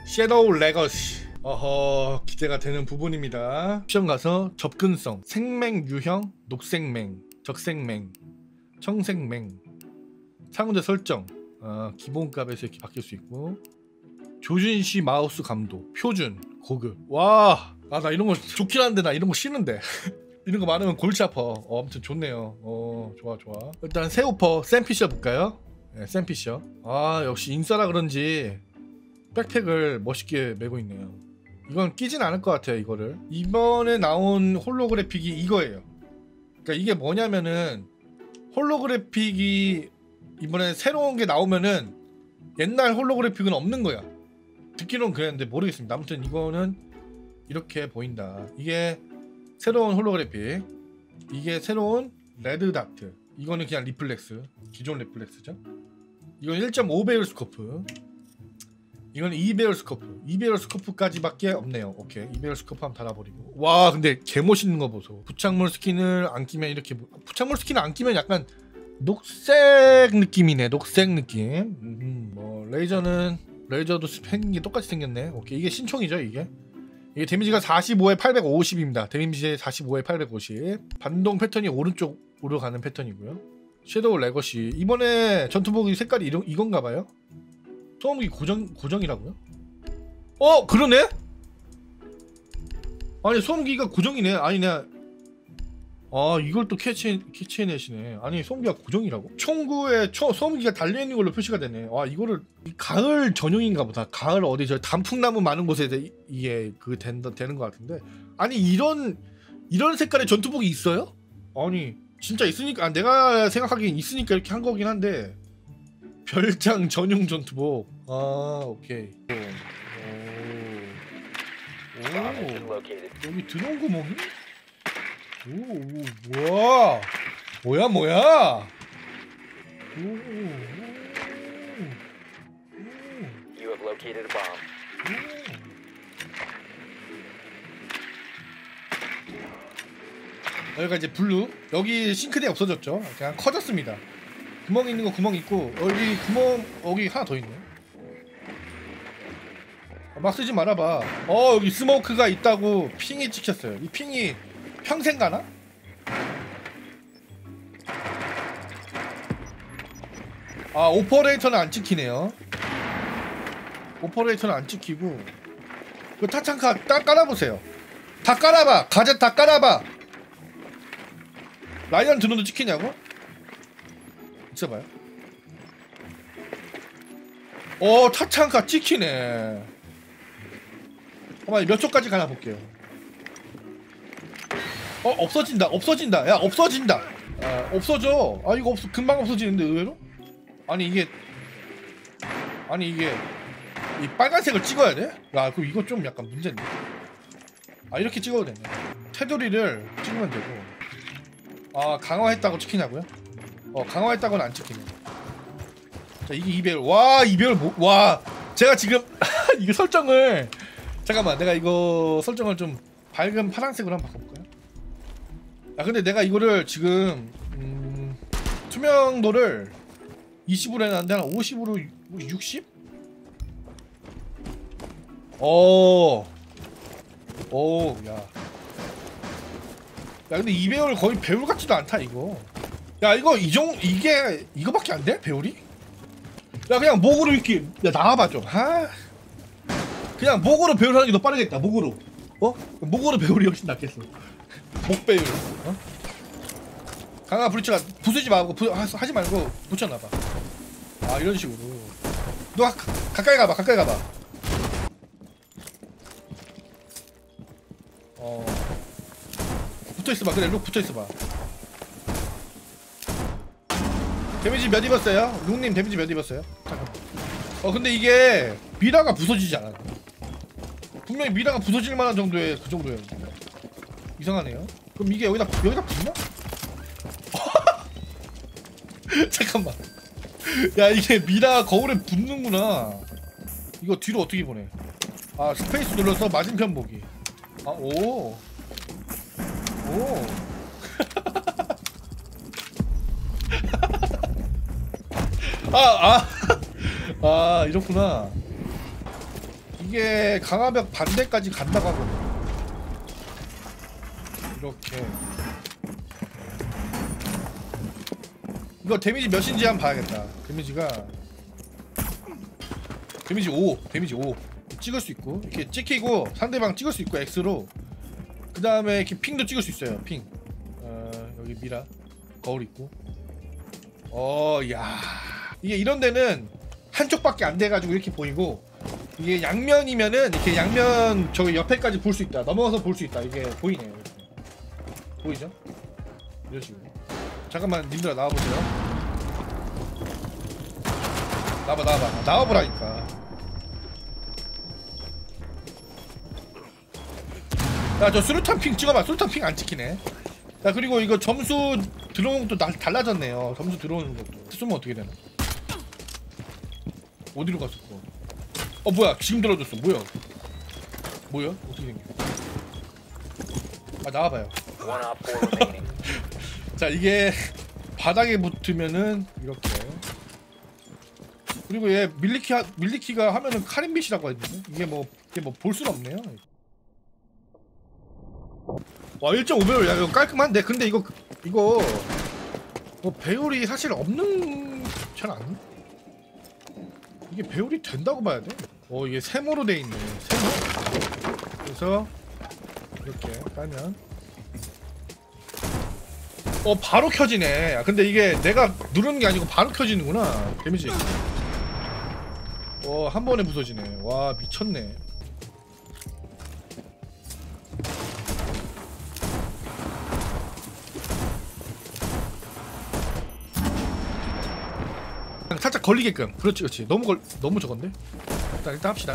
섀도우 레거시. 어허, 기대가 되는 부분입니다. 시험 가서 접근성, 생맹 유형, 녹생맹, 적생맹, 청생맹, 상대 설정, 기본값에서 이렇게 바뀔 수 있고, 조준시 마우스 감도, 표준, 고급. 와, 나 이런 거 좋긴 한데 나 이런 거 싫은데. 이런 거 많으면 골치 아파. 아무튼 좋네요. 좋아. 일단 새우퍼 샘피셔 볼까요? 네, 샘피셔. 역시 인싸라 그런지 백팩을 멋있게 메고 있네요. 이건 끼진 않을 것 같아요. 이거를 이번에 나온 홀로그래픽이 이거예요. 그러니까 이게 뭐냐면은 홀로그래픽이 이번에 새로운 게 나오면은 옛날 홀로그래픽은 없는 거야. 듣기로는 그랬는데 모르겠습니다. 아무튼 이거는 이렇게 보인다. 이게 새로운 홀로그래픽, 이게 새로운 레드 다트, 이거는 그냥 리플렉스, 기존 리플렉스죠. 이건 1.5배율 스코프, 이건 2배율 스코프, 2배율 스코프까지밖에 없네요. 오케이, 2배율 스코프 한번 달아버리고. 와, 근데 개멋있는 거 보소. 부착물 스킨을 안 끼면 이렇게, 부착물 스킨을 안 끼면 약간 녹색 느낌이네. 녹색 느낌. 뭐 레이저도 생긴 게 똑같이 생겼네. 오케이, 이게 신총이죠. 이게 데미지가 45에 850입니다. 데미지 45에 850. 반동 패턴이 오른쪽으로 가는 패턴이고요. 섀도우 레거시. 이번에 전투복이 색깔이 이건가봐요. 소음기 고정이라고요? 그러네? 아니, 소음기가 고정이네. 아니, 내가 이걸 또 캐치해내시네. 아니, 소음기가 고정이라고? 총구에 소음기가 달려있는 걸로 표시가 되네. 이거를 가을 전용인가 보다. 가을 어디 저 단풍나무 많은 곳에 이게 되는 것 같은데. 아니, 이런 색깔의 전투복이 있어요? 아니, 진짜 있으니까, 내가 생각하기엔 있으니까 이렇게 한 거긴 한데. 별장 전용 전투복. 오케이. 여기 들어온 구멍이? 뭐야? You have located a bomb. 여기가 이제 블루. 여기 싱크대 없어졌죠. 그냥 커졌습니다. 구멍 있는 거 구멍 있고, 여기 하나 더 있네. 막 쓰지 말아봐. 여기 스모크가 있다고 핑이 찍혔어요. 이 핑이 평생 가나? 오퍼레이터는 안 찍히네요. 오퍼레이터는 안 찍히고. 그 타창카 딱 깔아보세요. 다 깔아봐. 가젯 다 깔아봐. 라이언 드론도 찍히냐고? 있어봐요. 타창카 찍히네. 몇 초까지 가나 볼게요. 없어진다. 야, 없어진다. 없어져. 이거 금방 없어지는데, 의외로? 아니 이게 이 빨간색을 찍어야 돼? 그럼 이거 좀 약간 문제인데. 이렇게 찍어도 되네. 테두리를 찍으면 되고. 강화했다고 찍히냐고요? 강화했다고는 안 찍히네. 자, 이게 2배율. 와, 2배율 와, 제가 지금 이거 설정을, 잠깐만, 내가 이거 설정을 좀 밝은 파란색으로 한번 바꿔볼까요? 근데 내가 이거를 지금 투명도를 20으로 해놨는데 한 50으로 60? 야, 근데 이 배율 거의 배율 같지도 않다 이거. 야, 이거밖에 안 돼? 배율이? 야, 그냥 목으로 이렇게, 야, 나와봐 좀. 그냥 목으로 배율하는 게 더 빠르겠다. 목으로. 목으로 배율이 훨씬 낫겠어. 목 배율. 강화 브리치가 부수지 말고 하지 말고 붙여놔봐. 이런 식으로. 너 가까이 가봐. 붙어있어봐. 그래, 룩 붙어있어봐. 데미지 몇 입었어요? 룩님 데미지 몇 입었어요? 잠깐만. 근데 이게 미라가 부서지지 않아. 분명히 미라가 부서질 만한 정도의 그 정도예요. 이상하네요. 그럼 이게 여기다 붙나? 잠깐만. 야, 이게 미라 거울에 붙는구나. 이거 뒤로 어떻게 보내? 스페이스 눌러서 맞은편 보기. 오. 이렇구나. 이게 강화벽 반대까지 간다고 하거든. 이렇게 이거 데미지 몇인지 한번 봐야겠다. 데미지 5 찍을 수 있고 이렇게 찍히고 상대방 찍을 수 있고 X로 그 다음에 이렇게 핑도 찍을 수 있어요. 핑 여기 미라 거울 있고 야 이게 이런 데는 한쪽밖에 안 돼가지고 이렇게 보이고 이게 양면이면은 이렇게 양면 저기 옆에까지 볼 수 있다. 넘어가서 볼 수 있다. 이게 보이네요. 이렇게. 보이죠? 이런 식으로. 잠깐만 님들아 나와보세요. 나와보라니까. 야 저 수류탄 핑 찍어봐. 수류탄 핑 안 찍히네. 야 그리고 이거 점수 들어오는 것도 달라졌네요. 점수 들어오는 것도 쓰면 어떻게 되나? 어디로 갔었어? 뭐야 지금 들어졌어. 뭐야 어떻게 된 게? 나와봐요. One op 4 remaining. 자 이게 바닥에 붙으면은 이렇게. 그리고 얘 밀리키가 하면은 카린빛이라고 했는데 이게 뭐 볼 수는 없네요. 와 1.5배율 야 이거 깔끔한데. 근데 이거 뭐 배율이 사실 없는 잘 안. 이게 배율이 된다고 봐야 돼. 이게 세모로 돼 있네. 세모. 그래서 이렇게 깔면 바로 켜지네. 야, 근데 이게 내가 누르는 게 아니고 바로 켜지는구나. 데미지. 한 번에 부서지네. 와 미쳤네. 살짝 걸리게끔. 그렇지. 너무 저건데. 일단 합시다.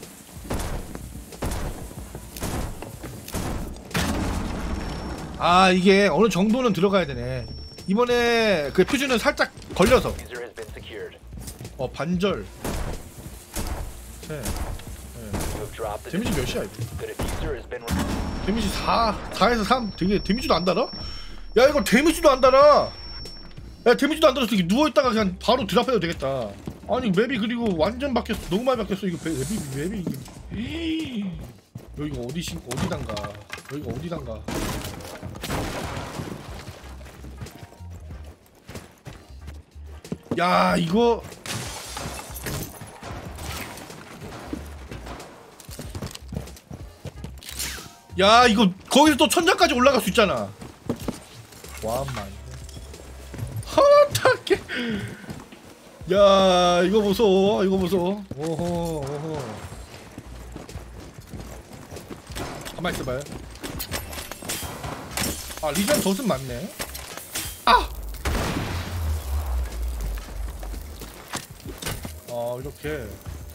이게 어느 정도는 들어가야 되네. 이번에 그 퓨즈는 살짝 걸려서. User has been secured. 반절. 네. You have dropped the 데미지 몇이야 이거? The diffuser has been 데미지 4에서 3. 되게 데미지도 안 달아? 야 이거 데미지도 안 달아. 야 데미지도 안 달아서 이렇게 누워있다가 그냥 바로 드랍해도 되겠다. 아니 맵이 그리고 완전 바뀌었어. 너무 많이 바뀌었어. 이거 맵이 이게. 여기가 어디단가. 야 이거 거기서 또 천장까지 올라갈 수 있잖아. 와만 어떡해. 야 이거 보소. 오호 가만히 있어봐요. 리전 덫은 맞네. 이렇게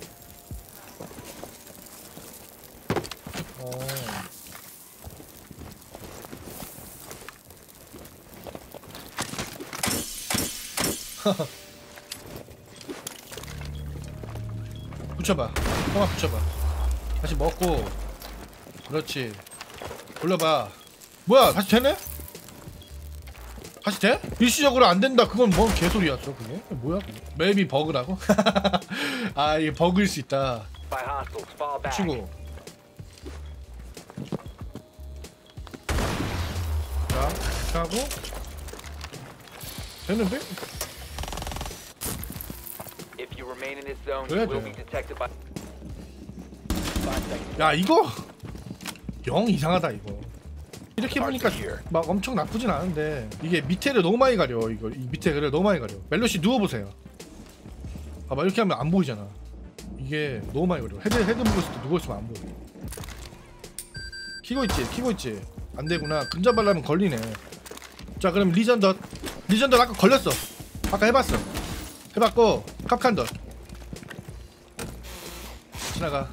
붙여봐. 형아 붙여봐. 다시 먹고. 그렇지. 돌려봐. 뭐야 다시 되네? 다시 돼? 일시적으로 안 된다. 그건 뭔 개소리야 저 그게? 뭐야 그게? 맵이 버그라고? 이게 버그일 수 있다. by hostiles. Fall back. 치고. 자, 이렇게 하고 되는데? If you remain in this zone, 그래야 you will 돼. be detected by 5 seconds. 야 이거 영 이상하다 이거. 이렇게 Hard 보니까 to hear. 막 엄청 나쁘진 않은데 이게 밑에를 너무 많이 가려. 이 밑에를 너무 많이 가려. 멜로시 누워보세요. 봐봐 이렇게 하면 안 보이잖아. 이게 너무 많이 가려. 헤드 보고 있을 때 누워있으면 안 보여. 키고 있지. 안 되구나. 근접하려면 걸리네. 자 그럼 리전덧 아까 걸렸어. 아까 해봤고 캅칸덧 지나가.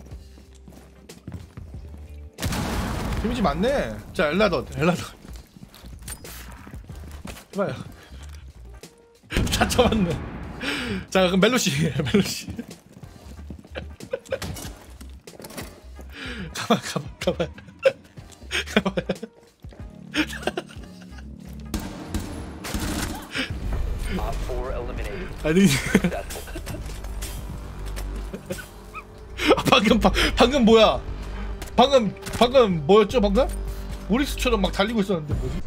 데미지 많네. 자 엘라덧 해봐요. 다 쳐봤네. 자 그럼 멜로시 가만 Op 4 eliminated. 아니 Successful. 방금 뭐야? 방금 뭐였죠 방금? 오릭스처럼 막 달리고 있었는데 뭐지?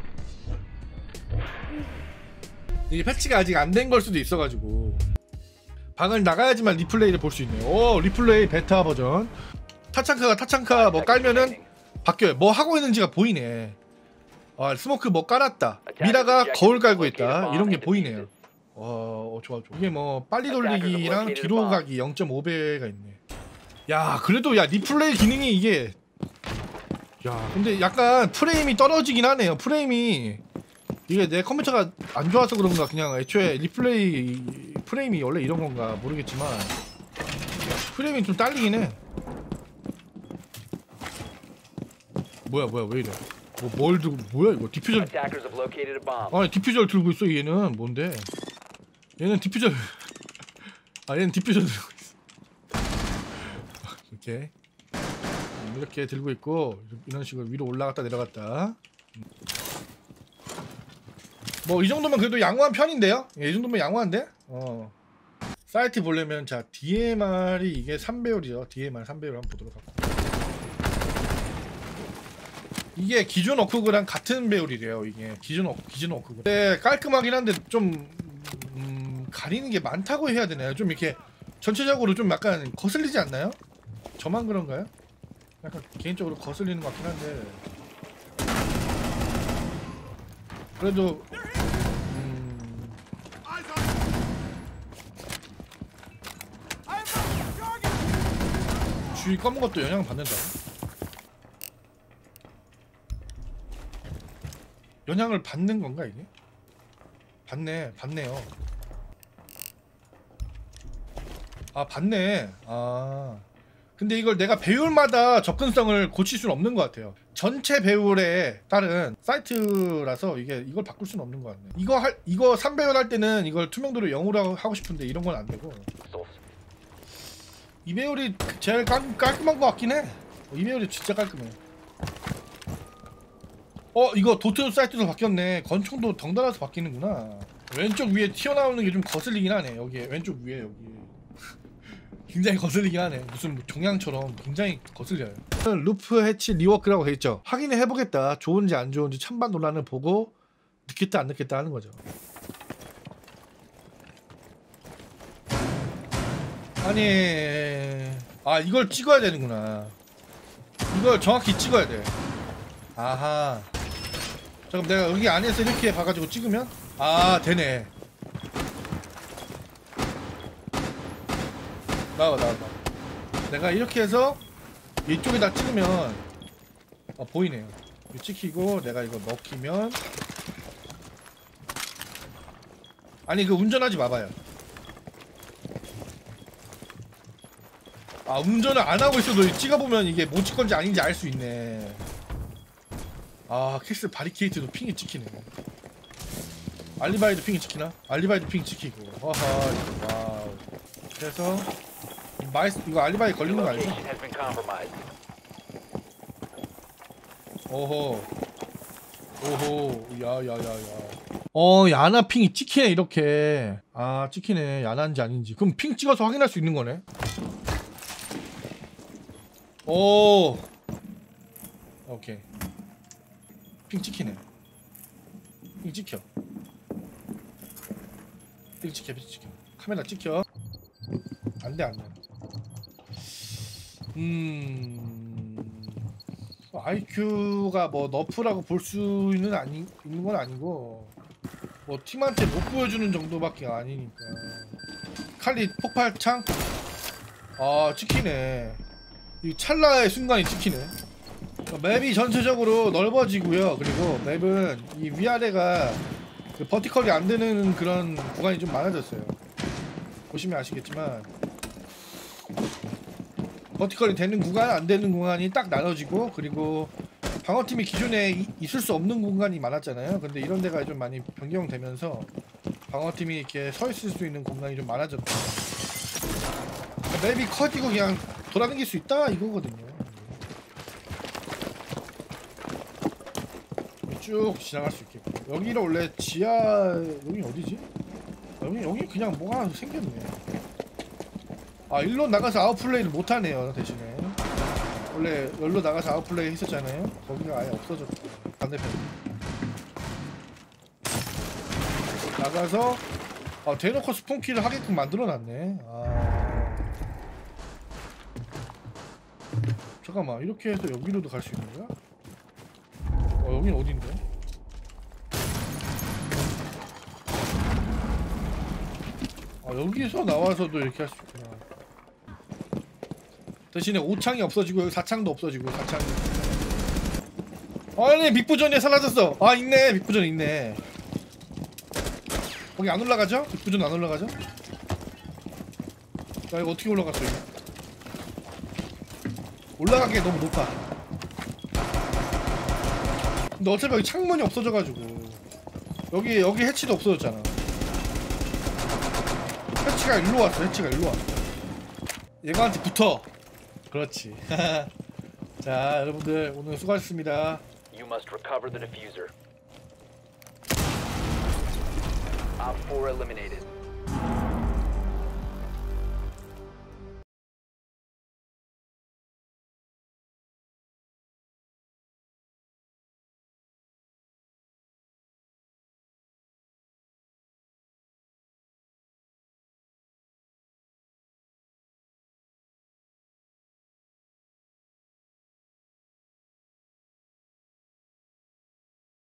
이게 패치가 아직 안 된 걸 수도 있어가지고 방을 나가야지만 리플레이를 볼 수 있네요. 오 리플레이 베타 버전. 타창카 뭐 깔면은 바뀌어요. 뭐 하고 있는지가 보이네. 아 스모크 뭐 깔았다. 미라가 거울 깔고 있다. 이런 게 보이네요. 좋아. 이게 뭐 빨리 돌리기랑 뒤로 가기 0.5배가 있네. 야 그래도 야 리플레이 기능이 이게 야 근데 약간 프레임이 떨어지긴 하네요. 프레임이 이게 내 컴퓨터가 안 좋아서 그런가 그냥 애초에 리플레이 프레임이 원래 이런 건가 모르겠지만 프레임이 좀 딸리긴 해. 뭐야 왜 이래? 뭘 들고 뭐야 이거 디퓨저? 아니 디퓨저를 들고 있어 얘는 뭔데? 얘는 디퓨저 얘는 디퓨저 들고 있어. 이렇게 들고 있고 이런 식으로 위로 올라갔다 내려갔다. 뭐 이 정도면 그래도 양호한 편인데요? 이 정도면 양호한데? 사이트 보려면 자 DMR이 이게 3배율이죠. DMR 3배율 한번 보도록 할게요. 이게 기존 워크그랑 같은 배율이래요. 이게 기존 워크그. 네, 깔끔하긴 한데 좀 가리는 게 많다고 해야 되나요? 좀 이렇게 전체적으로 좀 약간 거슬리지 않나요? 저만 그런가요? 약간 개인적으로 거슬리는 것 같긴 한데 그래도 주위 검은 것도 영향을 받는다고? 영향을 받는 건가 이게? 받네요. 받네. 근데 이걸 내가 배율마다 접근성을 고칠 수는 없는 것 같아요. 전체 배율에 따른 사이트라서 이걸 바꿀 수는 없는 것 같네. 이거 3배율 할 때는 이걸 투명도를 0으로 하고 싶은데 이런 건 안 되고. 이 배율이 제일 깔끔한 것 같긴 해. 이 배율이 진짜 깔끔해. 이거 도트 사이트도 바뀌었네. 권총도 덩달아서 바뀌는구나. 왼쪽 위에 튀어나오는 게 좀 거슬리긴 하네. 여기 왼쪽 위에 여기 굉장히 거슬리긴 하네. 무슨 종양처럼 굉장히 거슬려요. 루프 해치 리워크라고 되어있죠. 확인을 해보겠다. 좋은지 안 좋은지 찬반 논란을 보고 넣겠다 안 넣겠다 하는 거죠. 아니 이걸 찍어야 되는구나. 이걸 정확히 찍어야 돼. 아하. 자 그럼 내가 여기 안에서 이렇게 봐가지고 찍으면 되네. 나와. 내가 이렇게 해서 이쪽에다 찍으면 보이네요. 찍히고 내가 이거 넣기면 아니 운전하지 마봐요. 운전을 안 하고 있어도 찍어보면 이게 뭐 찍건지 아닌지 알 수 있네. 캐슬 바리케이트도 핑이 찍히네. 알리바이도 핑이 찍히나? 알리바이도 핑 찍히고. 와우. 그래서 이거 알리바이 걸리는 거 아니죠? 오호 야야야야. 야나 핑이 찍히네 이렇게. 찍히네. 야나인지 아닌지. 그럼 핑 찍어서 확인할 수 있는 거네. 오케이. 핑 찍히네. 핑 찍혀. 핑 찍혀. 카메라 찍혀. 안돼. IQ가 뭐 너프라고 볼 수는 있는 건 아니고 뭐 팀한테 못 보여주는 정도밖에 아니니까. 칼리 폭발창? 찍히네. 이 찰나의 순간이 찍히네. 맵이 전체적으로 넓어지고요. 그리고 맵은 이 위아래가 버티컬이 안 되는 그런 구간이 좀 많아졌어요. 보시면 아시겠지만 버티컬이 되는 구간, 안 되는 구간이 딱 나눠지고, 그리고 방어팀이 기존에 있을 수 없는 공간이 많았잖아요. 근데 이런 데가 좀 많이 변경되면서 방어팀이 이렇게 서 있을 수 있는 공간이 좀 많아졌다. 맵이 커지고 그냥 돌아다닐 수 있다 이거거든요. 쭉 지나갈 수 있겠고. 여기를 원래 지하 여기 어디지? 여기 그냥 뭐가 생겼네. 아 일로 나가서 아웃플레이를 못하네요. 대신에 원래 열로 나가서 아웃플레이 했었잖아요. 거기가 아예 없어졌고 반대편 나가서 대놓고 스폰키를 하게끔 만들어놨네. 잠깐만 이렇게 해서 여기로도 갈 수 있는 거야? 여긴 어딘데? 여기서 나와서도 이렇게 할 수 있구나. 대신에 5창이 없어지고 여기 4창도 없어지고 4창이. 아니 빅부전이 사라졌어. 있네. 빅부전 있네. 거기 안 올라가죠? 빅부전 안 올라가죠? 나 이거 어떻게 올라갔어 이거? 올라가기에 너무 높아. 근데 어차피 여기 창문이 없어져가지고 여기 해치도 없어졌잖아. 해치가 일로 왔어. 해치가 일로 왔어. 얘가한테 붙어. 그렇지. 자 여러분들 오늘 수고하셨습니다. You must recover the diffuser. Op 4 eliminated.